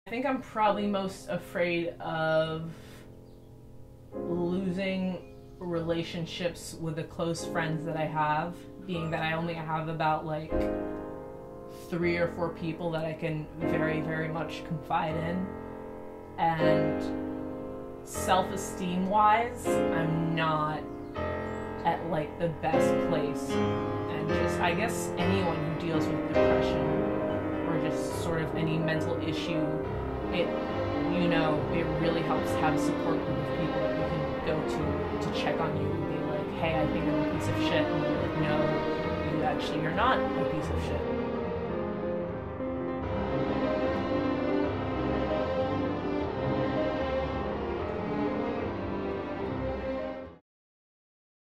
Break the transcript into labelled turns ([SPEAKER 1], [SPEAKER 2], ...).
[SPEAKER 1] I think I'm probably most afraid of losing relationships with the close friends that I have, being that I only have about like 3 or 4 people that I can very, very much confide in. And self-esteem wise, I'm not at like the best place. And just, I guess anyone who deals with depression or just sort of any mental issue, it really helps to have a support group of people that you can go to check on you and be like, hey, I think I'm a piece of shit. And you're like, no, you actually are not a piece of shit.